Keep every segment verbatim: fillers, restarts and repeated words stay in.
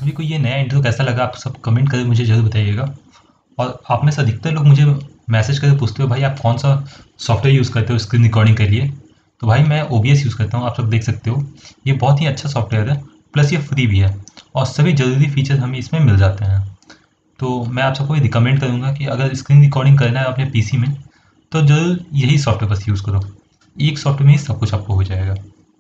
सभी को ये नया इंट्रो कैसा लगा आप सब कमेंट करके मुझे ज़रूर बताइएगा। और आप में से अधिकतर लोग मुझे मैसेज करके पूछते हो भाई आप कौन सा सॉफ्टवेयर यूज़ करते हो स्क्रीन रिकॉर्डिंग के लिए। तो भाई मैं ओ बी एस यूज़ करता हूँ, आप सब देख सकते हो। ये बहुत ही अच्छा सॉफ्टवेयर है, प्लस ये फ्री भी है और सभी ज़रूरी फीचर हमें इसमें मिल जाते हैं। तो मैं आप सबको ये रिकमेंड करूँगा कि अगर स्क्रीन रिकॉर्डिंग करना है अपने पी सी में तो ज़रूर यही सॉफ्टवेयर बस यूज़ करो। एक सॉफ्टवेयर में ही सब कुछ आपको हो जाएगा।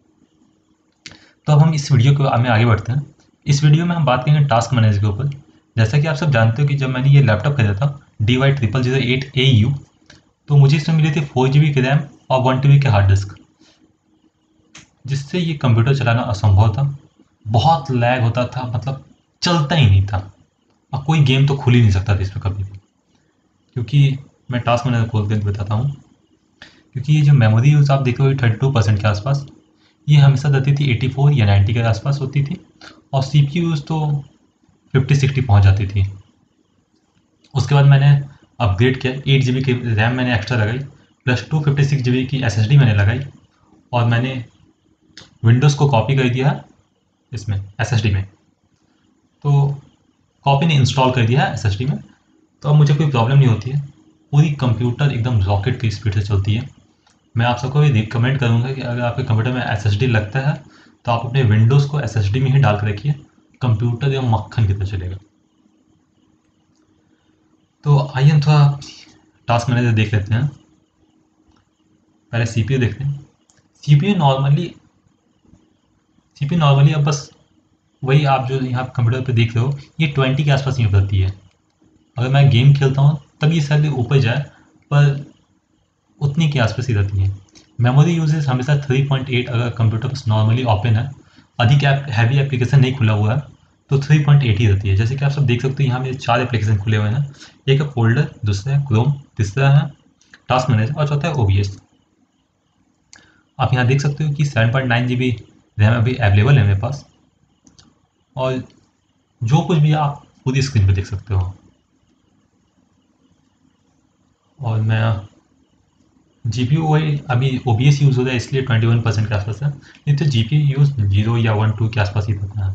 तो अब हम इस वीडियो को में आगे बढ़ते हैं। इस वीडियो में हम बात करेंगे टास्क मैनेजर के ऊपर। जैसा कि आप सब जानते हो कि जब मैंने ये लैपटॉप खरीदा था D Y triple zero eight A U, तो मुझे इसमें मिली थी फोर जी बी की रैम और वन टी बी के हार्ड डिस्क, जिससे ये कंप्यूटर चलाना असंभव था। बहुत लैग होता था, मतलब चलता ही नहीं था और कोई गेम तो खुल ही नहीं सकता था इसमें कभी भी। क्योंकि मैं टास्क मैनेजर खोल कर बताता हूँ, क्योंकि ये जो मेमोरी यूज़ आप देख रहे हो थर्टी टू परसेंट के आसपास, ये हमेशा रहती थी एटी फोर या नाइन्टी के आसपास होती थी और सी पी यूज़ तो फिफ्टी सिक्सटी पहुँच जाती थी। उसके बाद मैंने अपग्रेड किया, एट जी बी की रैम मैंने एक्स्ट्रा लगाई, plus two fifty six G B की एस एस डी मैंने लगाई और मैंने विंडोज़ को कॉपी कर दिया इसमें एस एस डी में। तो कॉपी ने इंस्टॉल कर दिया है एस एस डी में, तो अब मुझे कोई प्रॉब्लम नहीं होती है। पूरी कंप्यूटर एकदम रॉकेट की स्पीड से चलती है। मैं आप सबको भी रिकमेंड करूँगा कि अगर आपके कंप्यूटर में एस एस डी लगता है तो आप अपने विंडोज़ को एस एस डी में ही डाल कर रखिए, कंप्यूटर एकदम मक्खन की तरह चलेगा। तो आइए हम थोड़ा टास्क मैनेजर देख लेते हैं। पहले सी पी यू देखते हैं। C P U normally C P U normally अब बस वही आप जो यहाँ कंप्यूटर पे देख रहे हो, ये ट्वेंटी के आसपास ही उतरती है। अगर मैं गेम खेलता हूँ तब ये शायद ऊपर जाए, पर उतनी के आसपास ही रहती है। मेमोरी यूजेस हमेशा थ्री पॉइंट एट, अगर कंप्यूटर बस नॉर्मली ओपन है, अधिक ऐप हैवी एप्लीकेशन नहीं खुला हुआ है, तो थ्री पॉइंट एट ही रहती है। जैसे कि आप सब देख सकते हो यहाँ मेरे चार एप्लीकेशन खुले हुए हैं। एक है फोल्डर, दूसरा है क्रोम, तीसरा है टास्क मैनेजर और चौथा है ओ बी एस। आप यहाँ देख सकते हो कि seven point nine G B RAM अभी अवेलेबल है मेरे पास, और जो कुछ भी आप पूरी स्क्रीन पे देख सकते हो। और मैं जी पी यू वही अभी ओ बी एस यूज़ हो रहा है इसलिए ट्वेंटी वन परसेंट के आसपास है, नहीं तो G P U use zero या वन टू के आसपास ही रहता है।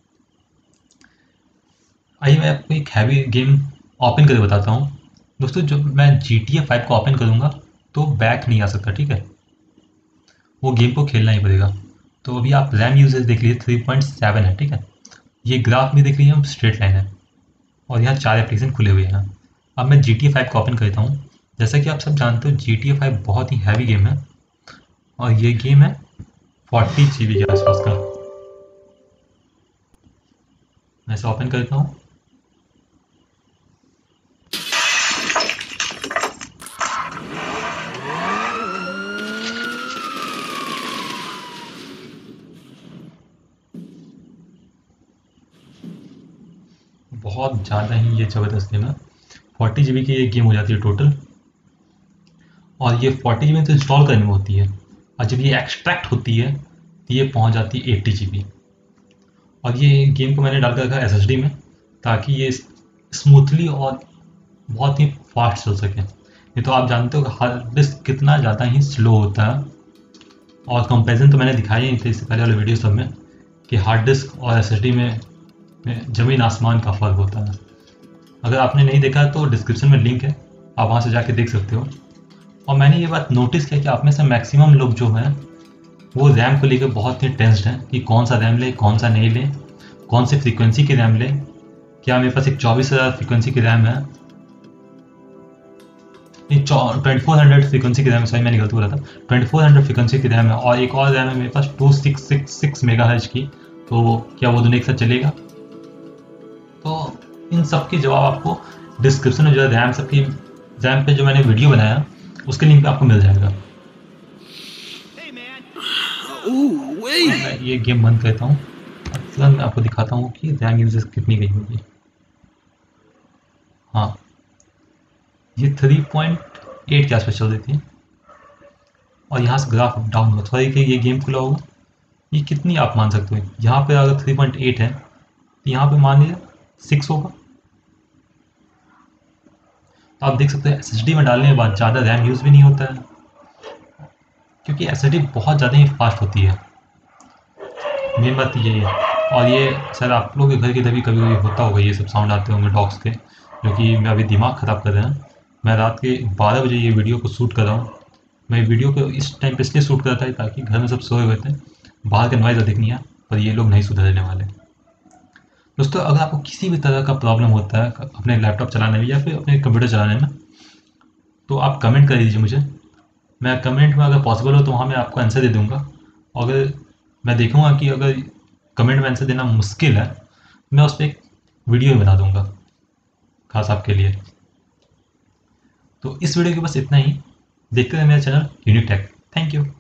आइए मैं आपको एक हैवी गेम ओपन करके बताता हूँ। दोस्तों जब मैं जी टी ए फाइव को ओपन करूँगा तो बैक नहीं आ सकता, ठीक है, वो गेम को खेलना ही पड़ेगा। तो अभी आप रैम यूजेज देख लीजिए थ्री पॉइंट सेवन है, ठीक है। ये ग्राफ भी देख लीजिए, हम स्ट्रेट लाइन है और यहाँ चार एप्लीकेशन खुले हुए हैं। अब मैं जी टी ए फाइव को ओपन करता हूँ। जैसा कि आप सब जानते हो जी टी ए फाइव बहुत ही हैवी गेम है और ये गेम है फोर्टी जी बी के आसपास का। मैं इसे ओपन करता हूँ। बहुत ज़्यादा ही ये ज़बरदस्त गेम है। फोर्टी जी बी की ये गेम हो जाती है टोटल, और ये फोर्टी जी बी तो इंस्टॉल करने में होती है, और जब ये एक्सट्रैक्ट होती है तो ये पहुंच जाती है एट्टी जी बी। और ये गेम को मैंने डाल कर रखा एस एस डी में ताकि ये स्मूथली और बहुत ही फास्ट चल सके। ये तो आप जानते हो कि हार्ड डिस्क कितना ज़्यादा ही स्लो होता है, और कंपैरिजन तो मैंने दिखाया ही नहीं था इससे पहले वाले वीडियो सब में कि हार्ड डिस्क और एस एस डी में, में ज़मीन आसमान का फ़र्क होता है। अगर आपने नहीं देखा तो डिस्क्रिप्शन में लिंक है, आप वहाँ से जाके देख सकते हो। और मैंने ये बात नोटिस किया कि आप में से मैक्सिमम लोग जो हैं वो रैम को लेकर बहुत ही टेंस्ड हैं कि कौन सा रैम ले, कौन सा नहीं ले, कौन सी फ्रीक्वेंसी की रैम ले। क्या मेरे पास एक चौबीस हज़ार फ्रीक्वेंसी की रैम है, ट्वेंटी फोर हंड्रेड फ्रीक्वेंसी की रैम है, सॉरी मैंने गलत बोला था, ट्वेंटी फोर हंड्रेड फ्रीक्वेंसी की रैम है, और एक और रैम है मेरे पास two six six six megahertz की, तो क्या वो दोनों एक साथ चलेगा? तो इन सब के जवाब आपको डिस्क्रिप्शन में जो है रैम सबकी रैम पे जो मैंने वीडियो बनाया उसके लिंक पे आपको मिल जाएगा। मैं ये गेम बंद करता हूँ और तुरंत मैं आपको दिखाता हूँ कि रैम यूजेस कितनी गई होगी। हाँ, ये थ्री पॉइंट एट के आसपास चल रही थी, और यहाँ से ग्राफ डाउन हुआ थोड़ा कि ये गेम खुला होगा। ये कितनी आप मान सकते हो, यहाँ पे अगर थ्री पॉइंट एट है तो यहाँ पे मान लीजिए सिक्स होगा। तो आप देख सकते हैं एस एस डी में डालने के बाद ज़्यादा रैम यूज़ भी नहीं होता है, क्योंकि एस एस डी बहुत ज़्यादा ही फास्ट होती है। मेन बात यही है। और ये शायद आप लोगों के घर की तभी कभी कभी होता होगा, ये सब साउंड आते होंगे डॉग्स के, जो कि मैं अभी दिमाग ख़राब कर रहे हैं। मैं रात के बारह बजे ये वीडियो को शूट कर रहा हूँ। मैं वीडियो को इस टाइम पे इसलिए शूट कर रहा था ताकि घर में सब सोए हुए थे, बाहर का नॉइज़ अधिक नहीं है, पर ये लोग नहीं सुधरने वाले। दोस्तों, अगर आपको किसी भी तरह का प्रॉब्लम होता है अपने लैपटॉप चलाने में या फिर अपने कंप्यूटर चलाने में, तो आप कमेंट कर दीजिए मुझे। मैं कमेंट में अगर पॉसिबल हो तो वहाँ मैं आपको आंसर दे दूँगा। अगर मैं देखूँगा कि अगर कमेंट में आंसर देना मुश्किल है, मैं उस पे एक वीडियो बना दूँगा खास आपके लिए। तो इस वीडियो के बस इतना ही। देखते रहिए मेरा channel unique tech. Thank you.